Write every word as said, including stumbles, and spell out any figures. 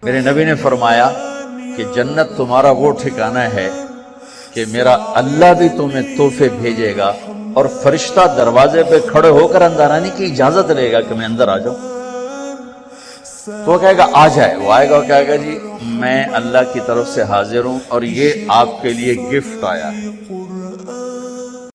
मेरे नबी ने फरमाया कि जन्नत तुम्हारा वो ठिकाना है कि मेरा अल्लाह भी तुम्हें तोहफे भेजेगा और फरिश्ता दरवाजे पे खड़े होकर अंदर आने की इजाजत लेगा कि मैं अंदर आ जाऊं। तो वो कहेगा आ जाए, वो आएगा और कहेगा जी मैं अल्लाह की तरफ से हाजिर हूं और ये आपके लिए गिफ्ट आया है।